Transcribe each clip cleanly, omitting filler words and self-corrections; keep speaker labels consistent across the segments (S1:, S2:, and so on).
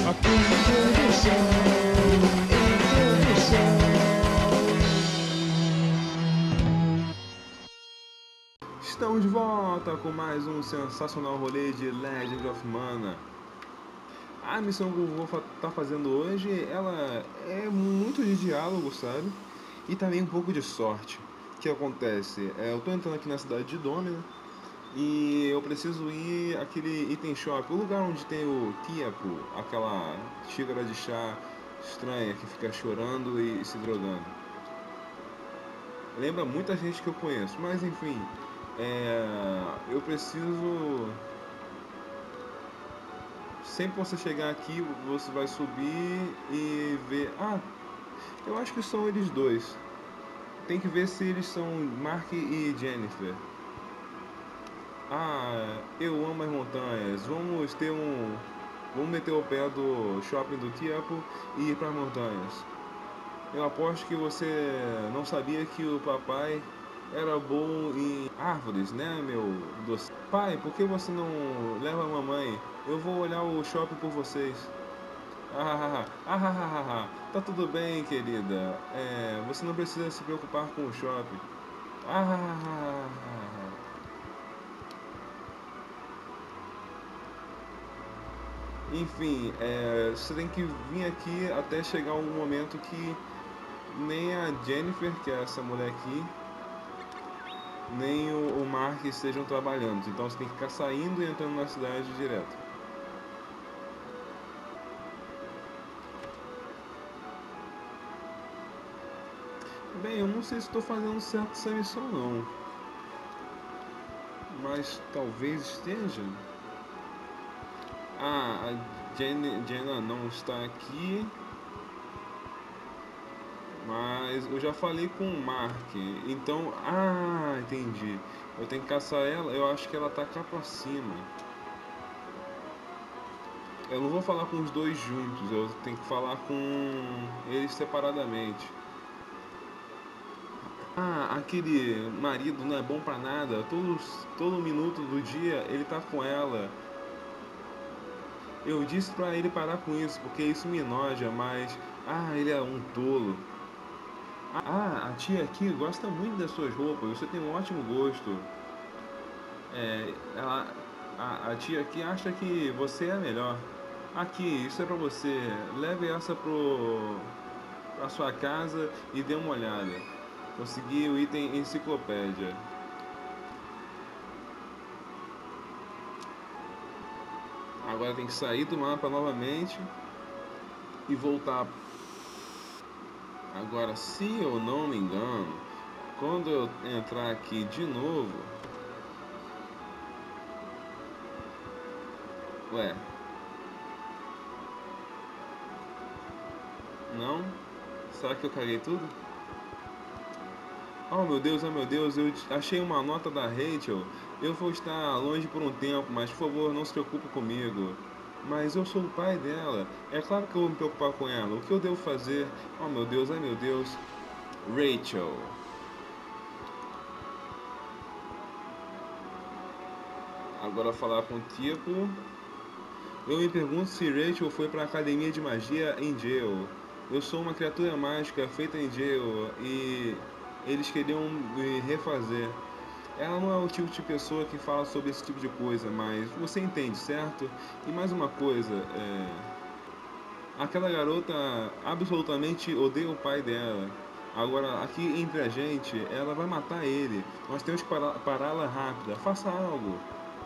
S1: Aqui introdução, Estamos de volta com mais um sensacional rolê de Legend of Mana. A missão que eu vou estar fazendo hoje, ela é muito de diálogo, sabe? E também um pouco de sorte. O que acontece? Eu tô entrando aqui na cidade de Domina e eu preciso ir àquele item shop, o lugar onde tem o Tiapo, aquela xícara de chá estranha que fica chorando e se drogando. Lembra muita gente que eu conheço, mas enfim, eu preciso. Sempre que você chegar aqui, você vai subir e ver. Ah, eu acho que são eles dois. Tem que ver se eles são Mark e Jennifer. Ah, eu amo as montanhas. Vamos meter o pé do shopping do Tiapo e ir para as montanhas. Eu aposto que você não sabia que o papai era bom em árvores, né, meu doce? Pai, por que você não leva a mamãe? Eu vou olhar o shopping por vocês. Tá tudo bem, querida. Você não precisa se preocupar com o shopping. Enfim, você tem que vir aqui até chegar um momento que nem a Jennifer, que é essa mulher aqui, nem o Mark estejam trabalhando. Então você tem que ficar saindo e entrando na cidade direto. Bem, eu não sei se estou fazendo certo essa missão não, mas talvez esteja. Ah, a Jenna não está aqui, mas eu já falei com o Mark. Então, entendi. Eu tenho que caçar ela, eu acho que ela tá cá pra cima. Eu não vou falar com os dois juntos, eu tenho que falar com eles separadamente. Ah, aquele marido não é bom pra nada. Todo minuto do dia ele tá com ela. Eu disse pra ele parar com isso, porque isso me enoja, mas. Ah, ele é um tolo. A tia aqui gosta muito das suas roupas, você tem um ótimo gosto. É, ela, a tia aqui acha que você é a melhor. Aqui, isso é pra você. Leve essa pra sua casa e dê uma olhada. Consegui o item enciclopédia. Agora tem que sair do mapa novamente e voltar. Agora, se eu não me engano, quando eu entrar aqui de novo. Ué, não? Será que eu caguei tudo? Oh meu Deus, eu achei uma nota da Rachel. Eu vou estar longe por um tempo, mas por favor, não se preocupe comigo. Mas eu sou o pai dela. É claro que eu vou me preocupar com ela. O que eu devo fazer? Oh meu Deus, ai meu Deus. Rachel. Agora falar com o tipo. Eu me pergunto se Rachel foi para a academia de magia em Jail. Eu sou uma criatura mágica feita em Jail e eles queriam me refazer. Ela não é o tipo de pessoa que fala sobre esse tipo de coisa, mas você entende, certo? E mais uma coisa, aquela garota absolutamente odeia o pai dela. Agora, aqui entre a gente, ela vai matar ele. Nós temos que pará-la rápida. Faça algo.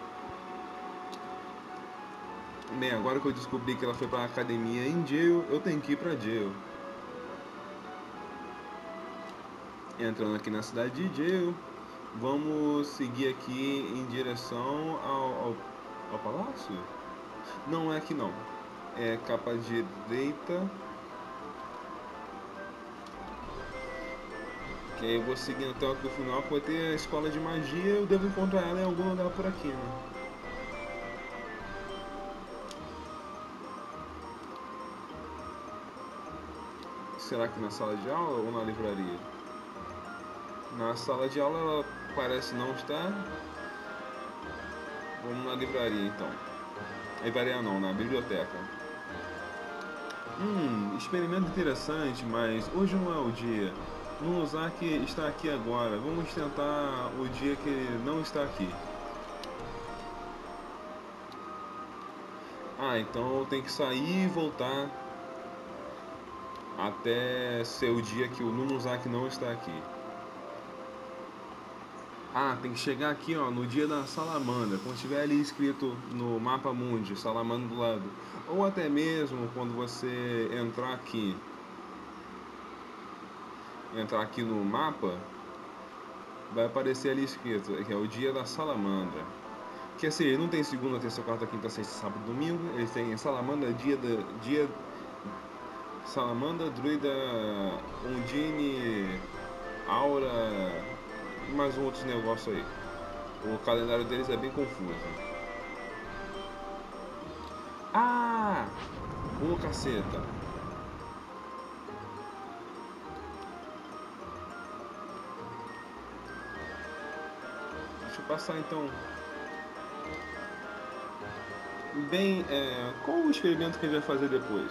S1: Bem, agora que eu descobri que ela foi pra academia em Jail, eu tenho que ir pra Jail. Entrando aqui na cidade de Jail, vamos seguir aqui em direção ao palácio? Não é aqui não. É capa direita. Que aí eu vou seguindo até o final, que vai ter a escola de magia. Eu devo encontrar ela em algum lugar por aqui, né? Será que na sala de aula ou na livraria? Na sala de aula ela parece não estar. Vamos na livraria então. Livraria não, na biblioteca. Experimento interessante, mas hoje não é o dia. Nunozaki está aqui agora. Vamos tentar o dia que ele não está aqui. Ah, então eu tenho que sair e voltar até ser o dia que o Nunozaki não está aqui. Ah, tem que chegar aqui, ó, no dia da salamandra, quando tiver ali escrito no mapa mundi, salamandra do lado. Ou até mesmo quando você entrar aqui no mapa, vai aparecer ali escrito que é o dia da salamandra. Que assim, ele não tem segunda, terça, quarta, quinta, sexta, sábado, domingo. Ele tem salamandra, dia salamandra, druida, undine, aura e mais um outros negócio aí. O calendário deles é bem confuso. Ah! Ô caceta! Deixa eu passar então. Bem, qual o experimento que a gente vai fazer depois?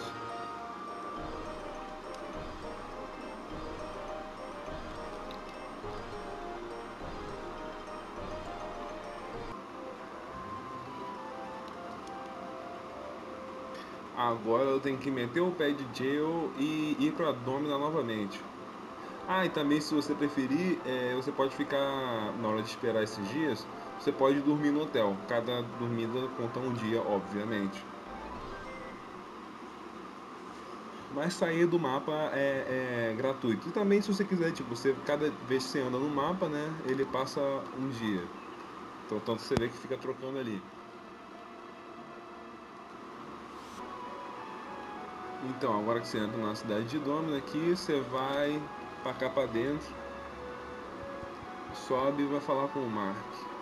S1: Agora eu tenho que meter o pé de gel e ir pra Domina novamente. Ah, e também se você preferir, você pode ficar, na hora de esperar esses dias, você pode dormir no hotel. Cada dormida conta um dia, obviamente. Mas sair do mapa é gratuito. E também se você quiser, tipo, cada vez que você anda no mapa, né, ele passa um dia. Então tanto você vê que fica trocando ali. Então, agora que você entra na cidade de Domina aqui, você vai pra cá pra dentro, sobe e vai falar com o Mark.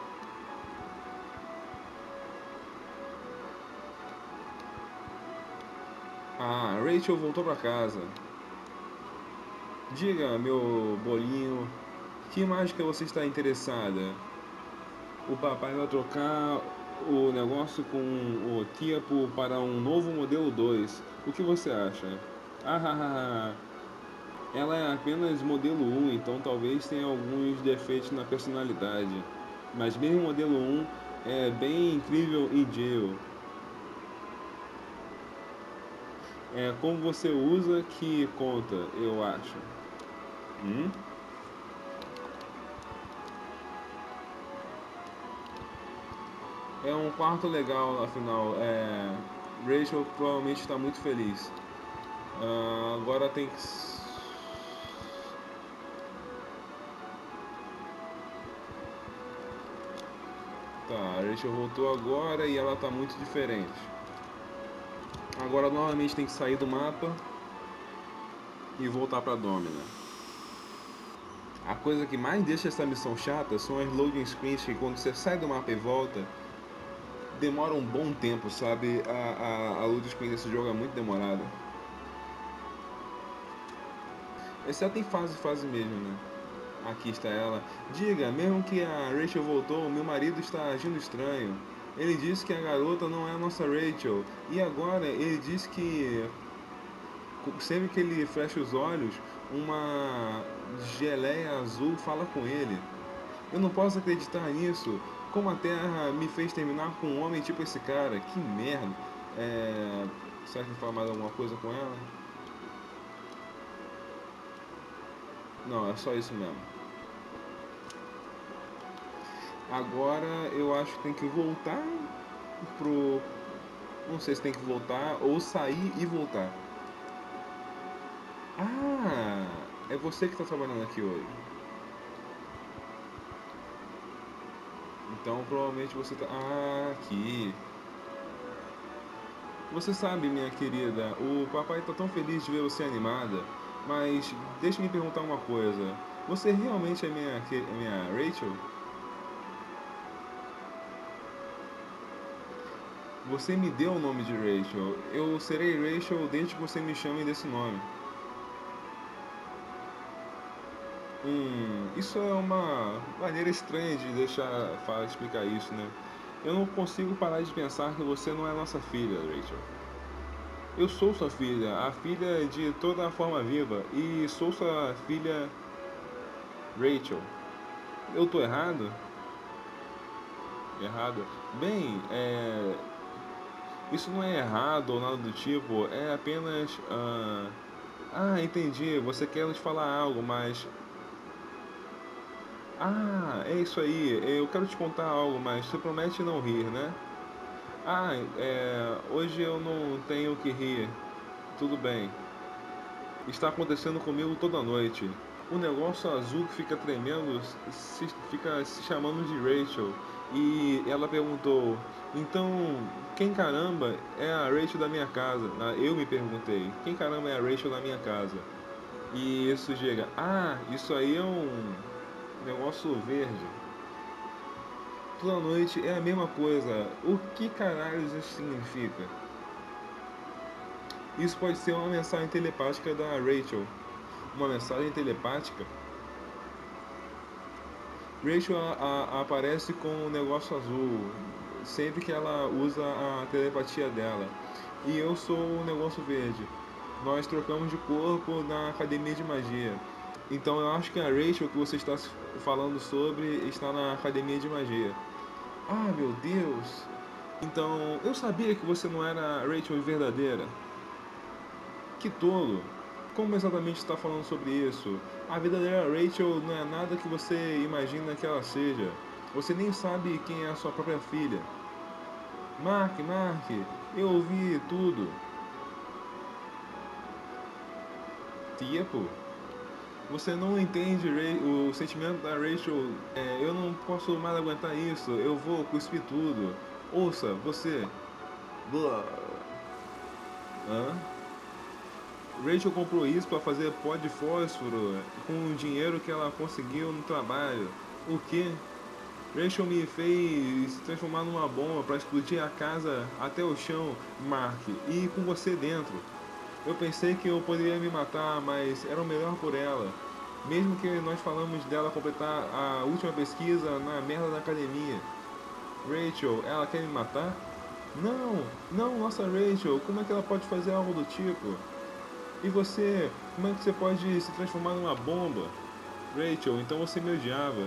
S1: Ah, Rachel voltou pra casa. Diga, meu bolinho, que mágica você está interessada? O papai vai trocar o negócio com o Kiapo para um novo modelo 2. O que você acha? Ah, ah, ah, ah. Ela é apenas modelo 1, então talvez tenha alguns defeitos na personalidade. Mas mesmo o modelo 1 é bem incrível em Geo. É como você usa que conta, eu acho. Hum? É um quarto legal, afinal. Rachel provavelmente está muito feliz. Agora tem que. Tá, a Rachel voltou agora e ela tá muito diferente. Agora novamente tem que sair do mapa e voltar pra Domina. A coisa que mais deixa essa missão chata são as loading screens que quando você sai do mapa e volta, demora um bom tempo, sabe? A loading screen desse jogo é muito demorada. Exceto em fase mesmo, né? Aqui está ela. Diga, mesmo que a Rachel voltou, meu marido está agindo estranho. Ele disse que a garota não é a nossa Rachel. E agora ele diz que sempre que ele fecha os olhos, uma geleia azul fala com ele. Eu não posso acreditar nisso. Como a Terra me fez terminar com um homem tipo esse cara. Que merda. Será que falar mais alguma coisa com ela? Não, é só isso mesmo. Agora eu acho que tem que voltar pro. Não sei se tem que voltar ou sair e voltar. Ah, é você que está trabalhando aqui hoje. Então provavelmente você tá. Ah, aqui. Você sabe, minha querida, o papai tá tão feliz de ver você animada. Mas deixa eu me perguntar uma coisa. Você realmente é minha Rachel? Você me deu o nome de Rachel. Eu serei Rachel desde que você me chame desse nome. Isso é uma maneira estranha de explicar isso, né? Eu não consigo parar de pensar que você não é nossa filha, Rachel. Eu sou sua filha, a filha de toda a forma viva, e sou sua filha Rachel. Eu tô errado? Errado? Bem, isso não é errado ou nada do tipo, é apenas. Entendi, você quer nos falar algo, mas. É isso aí, eu quero te contar algo, mas você promete não rir, né? Hoje eu não tenho que rir. Tudo bem. Está acontecendo comigo toda noite. O negócio azul que fica tremendo fica se chamando de Rachel. E ela perguntou: Então, quem caramba é a Rachel da minha casa? Eu me perguntei: Quem caramba é a Rachel da minha casa? E isso chega: isso aí é um negócio verde. Toda noite é a mesma coisa. O que caralho isso significa? Isso pode ser uma mensagem telepática da Rachel. Uma mensagem telepática. Rachel aparece com um negócio azul sempre que ela usa a telepatia dela. E eu sou o negócio verde. Nós trocamos de corpo na academia de magia. Então eu acho que a Rachel que você está falando sobre está na academia de magia. Meu Deus! Então eu sabia que você não era a Rachel verdadeira. Que tolo! Como exatamente está falando sobre isso? A verdadeira Rachel não é nada que você imagina que ela seja. Você nem sabe quem é a sua própria filha. Mark, eu ouvi tudo. Tipo, você não entende o sentimento da Rachel. Eu não posso mais aguentar isso. Eu vou cuspir tudo. Ouça, você. Blah. Hã? Rachel comprou isso para fazer pó de fósforo com o dinheiro que ela conseguiu no trabalho. O que? Rachel me fez se transformar numa bomba para explodir a casa até o chão, Mark, e com você dentro. Eu pensei que eu poderia me matar, mas era o melhor por ela. Mesmo que nós falamos dela completar a última pesquisa na merda da academia. Rachel, ela quer me matar? Não, nossa Rachel, como é que ela pode fazer algo do tipo? E você, como é que você pode se transformar numa bomba? Rachel, então você me odiava.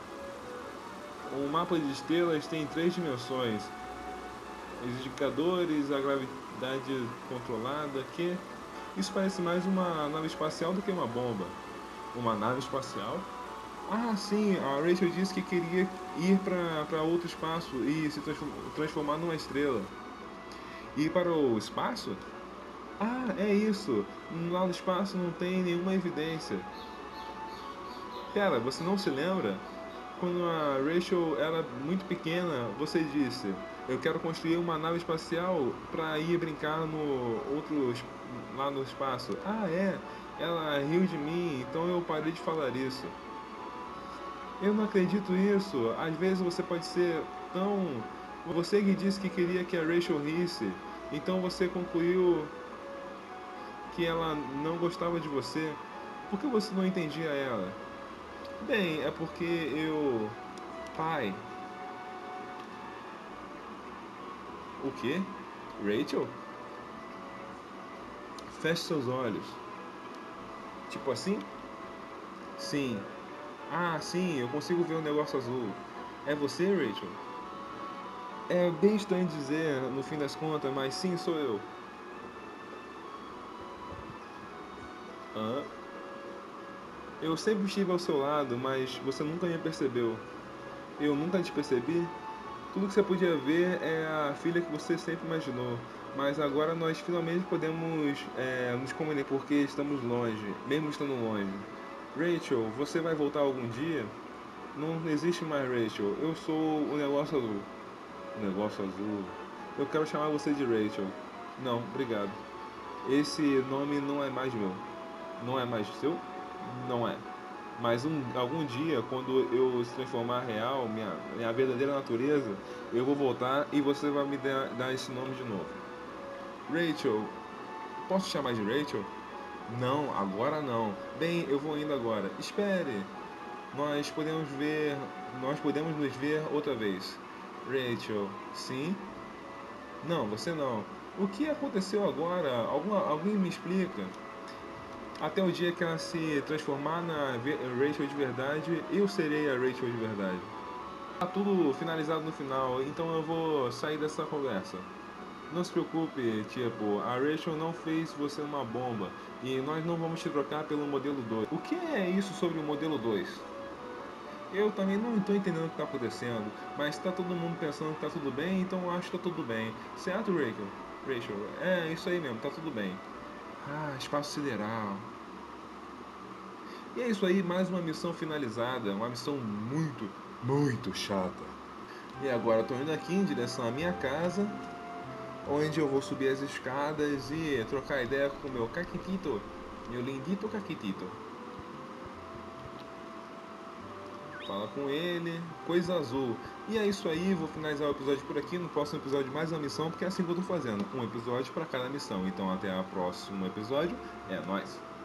S1: Um mapa de estrelas tem 3 dimensões. Os indicadores, a gravidade controlada, que isso parece mais uma nave espacial do que uma bomba. Uma nave espacial? Sim, a Rachel disse que queria ir para outro espaço e se transformar numa estrela. Ir para o espaço? É isso. Lá no espaço não tem nenhuma evidência. Pera, você não se lembra? Quando a Rachel era muito pequena, você disse: Eu quero construir uma nave espacial para ir brincar lá no espaço. É? Ela riu de mim, então eu parei de falar isso. Eu não acredito nisso. Às vezes você pode ser tão. Você que disse que queria que a Rachel risse, então você concluiu que ela não gostava de você. Por que você não entendia ela? Bem, é porque eu. Pai. O quê? Rachel? Feche seus olhos. Tipo assim? Sim. Sim, eu consigo ver um negócio azul. É você, Rachel? É bem estranho dizer, no fim das contas, mas sim, sou eu. Hã? Eu sempre estive ao seu lado, mas você nunca me percebeu. Eu nunca te percebi? Tudo que você podia ver é a filha que você sempre imaginou. Mas agora nós finalmente podemos nos comunicar porque estamos longe, mesmo estando longe. Rachel, você vai voltar algum dia? Não existe mais Rachel. Eu sou o negócio azul. O negócio azul. Eu quero chamar você de Rachel. Não, obrigado. Esse nome não é mais meu. Não é mais seu? Não é. Mas algum dia, quando eu se transformar real, minha verdadeira natureza, eu vou voltar e você vai me dar esse nome de novo. Rachel, posso te chamar de Rachel? Não, agora não. Bem, eu vou indo agora. Espere. Nós podemos ver, nós podemos nos ver outra vez. Rachel, sim? Não, você não. O que aconteceu agora? Alguém me explica? Até o dia que ela se transformar na Rachel de verdade, eu serei a Rachel de verdade. Tá tudo finalizado no final, então eu vou sair dessa conversa. Não se preocupe, tipo, a Rachel não fez você uma bomba e nós não vamos te trocar pelo modelo 2. O que é isso sobre o modelo 2? Eu também não estou entendendo o que está acontecendo, mas está todo mundo pensando que está tudo bem, então eu acho que está tudo bem. Certo, Rachel? Rachel, é isso aí mesmo, tá tudo bem. Ah, espaço sideral. E é isso aí, mais uma missão finalizada, uma missão muito chata. E agora estou indo aqui em direção à minha casa, onde eu vou subir as escadas e trocar ideia com o meu caquitito, meu lindito caquitito. Fala com ele, coisa azul. E é isso aí, vou finalizar o episódio por aqui. No próximo episódio, mais uma missão, porque é assim que eu tô fazendo. Um episódio para cada missão. Então, até o próximo episódio. É nóis!